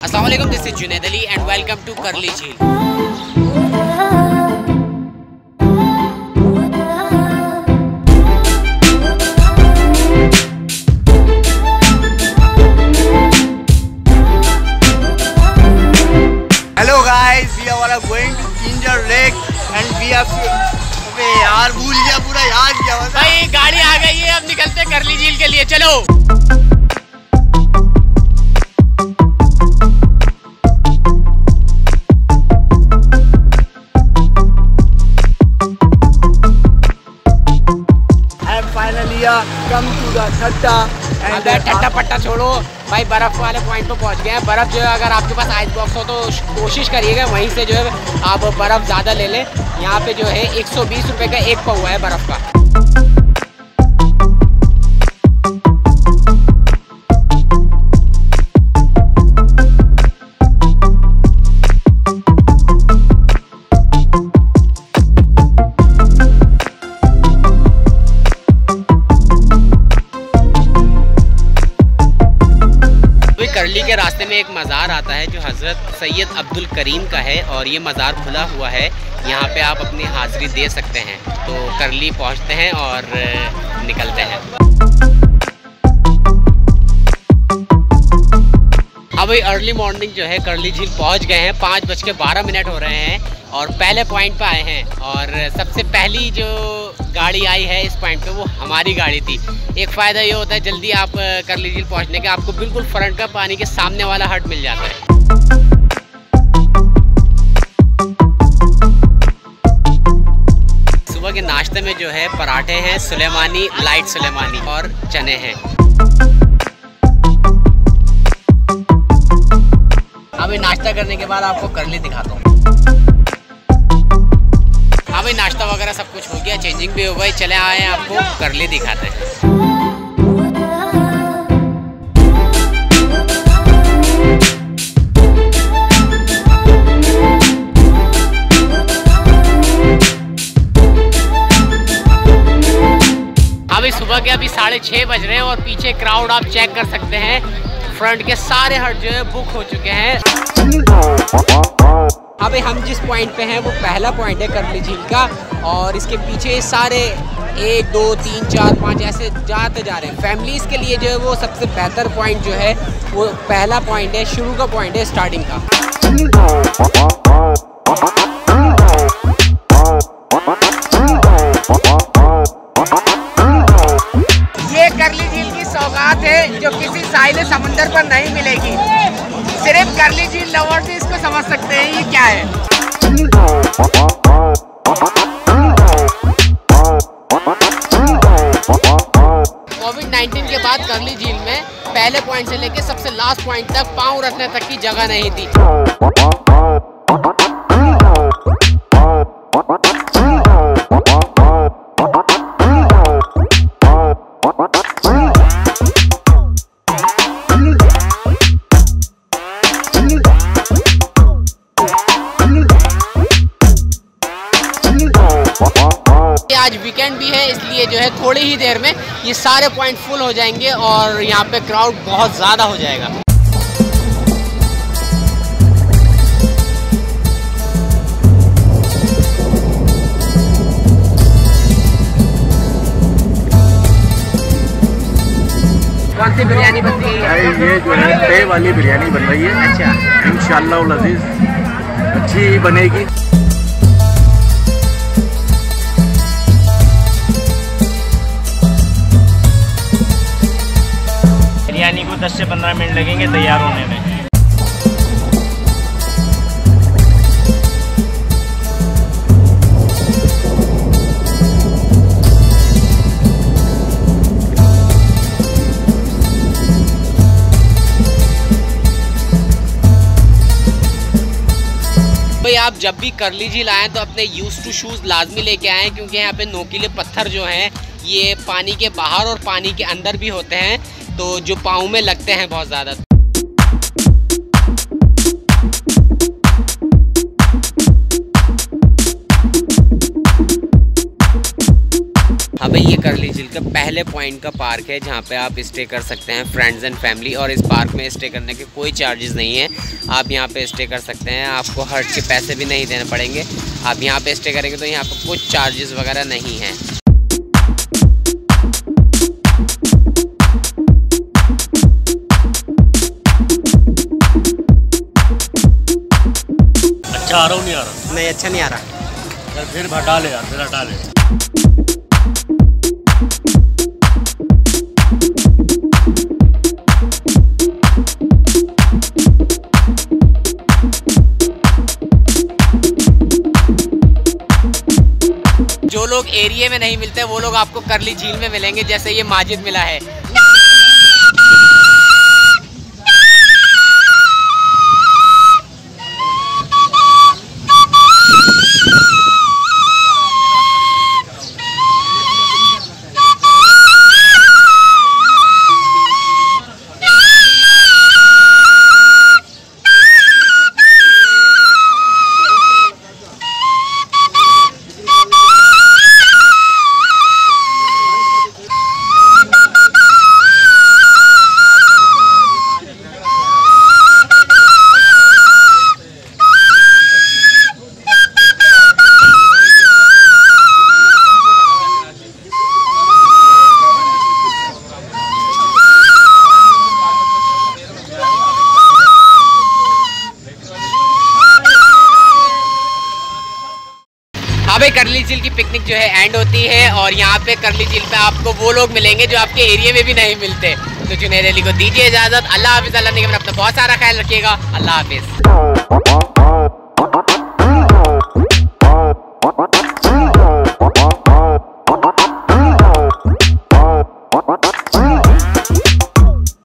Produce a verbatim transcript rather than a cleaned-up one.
अस्सलाम वालेकुम, this is Junaid Ali and welcome to Karli झील। Hello guys, we are going to ginger lake and we are अबे यार भूल गया, पूरा याद किया भाई। गाड़ी आ गई है, अब निकलते हैं करली झील के लिए, चलो। कम टू द ठट्टा एंड ठट्टा पट्टा छोड़ो भाई, बर्फ वाले पॉइंट पे पहुंच गए हैं। बर्फ जो है, अगर आपके पास आइस बॉक्स हो तो कोशिश करिएगा वहीं से जो है आप बर्फ ज़्यादा ले लें। यहाँ पे जो है एक सौ बीस रुपये का एक पौवा है बर्फ का। करली के रास्ते में एक मज़ार आता है जो हज़रत सैयद अब्दुल करीम का है और ये मज़ार खुला हुआ है। यहाँ पे आप अपनी हाज़िरी दे सकते हैं। तो करली पहुँचते हैं और निकलते हैं। अभी अर्ली मॉर्निंग जो है करली झील पहुँच गए हैं। पाँच बज के बारह मिनट हो रहे हैं और पहले पॉइंट पे आए हैं। और सबसे पहली जो गाड़ी आई है इस पॉइंट पे वो हमारी गाड़ी थी। एक फ़ायदा ये होता है जल्दी आप करली झील पहुँचने के, आपको बिल्कुल फ्रंट का पानी के सामने वाला हट मिल जाता है। सुबह के नाश्ते में जो है पराठे हैं, सुलेमानी, लाइट सुलेमानी और चने हैं। अभी नाश्ता करने के बाद आपको करली दिखाता हूँ। अभी नाश्ता वगैरह सब कुछ हो गया, चेंजिंग भी हो गई। चले आए हैं, आपको करली दिखाते हैं। अभी सुबह के अभी साढ़े छः बज रहे हैं और पीछे क्राउड आप चेक कर सकते हैं। फ्रंट के सारे हट जो है बुक हो चुके हैं। अभी हम जिस पॉइंट पे हैं वो पहला पॉइंट है करली झील का और इसके पीछे सारे एक दो तीन चार पाँच ऐसे जाते जा रहे हैं। फैमिलीज़ के लिए जो है वो सबसे बेहतर पॉइंट जो है वो पहला पॉइंट है, शुरू का पॉइंट है, स्टार्टिंग का। ये करली झील की सौगात है जो किसी साहिल समुंदर पर नहीं मिलेगी। सिर्फ करली झील लवर्स ही इसको समझ सकते हैं ये क्या है। कोविड नाइन्टीन के बाद करली झील में पहले पॉइंट से लेके सबसे लास्ट पॉइंट तक पाँव रखने तक की जगह नहीं थी। आज वीकेंड भी है इसलिए जो है थोड़ी ही देर में ये सारे पॉइंट फुल हो जाएंगे और यहाँ पे क्राउड बहुत ज़्यादा हो जाएगा। कौन सी बिरयानी बन रही है? ये जो है पे वाली बिरयानी बन रही है। अच्छा, इंशाअल्लाह अज़ीज़ अच्छी बनेगी। बिरयानी को दस से पंद्रह मिनट लगेंगे तैयार होने में। भाई आप जब भी करली झील आएँ तो अपने यूज टू शूज़ लाजमी लेके आएँ, क्योंकि यहाँ पे नोकीले पत्थर जो हैं ये पानी के बाहर और पानी के अंदर भी होते हैं, तो जो पाँव में लगते हैं बहुत ज़्यादा। अब ये करली झील का पहले पॉइंट का पार्क है जहाँ पे आप स्टे कर सकते हैं फ्रेंड्स एंड फैमिली। और इस पार्क में स्टे करने के कोई चार्जेस नहीं है, आप यहाँ पे स्टे कर सकते हैं, आपको हर्ट के पैसे भी नहीं देने पड़ेंगे। आप यहाँ पे स्टे करेंगे तो यहाँ पे कुछ चार्जेस वगैरह नहीं हैं। अच्छा आ रहा हूँ नहीं आ रहा? नहीं अच्छा नहीं आ रहा। यार फिर हटा ले यार, फिर हटा ले। जो लोग एरिया में नहीं मिलते वो लोग आपको करली झील में मिलेंगे, जैसे ये माजिद मिला है। हाँ भाई, करली झील की पिकनिक जो है एंड होती है और यहाँ पे करली झील पे आपको वो लोग मिलेंगे जो आपके एरिया में भी नहीं मिलते। तो जुनैद अली को दीजिए इजाज़त। अल्लाह हाफिज़। अल्लाह ने अपना बहुत सारा ख्याल रखिएगा। अल्लाह हाफिज़।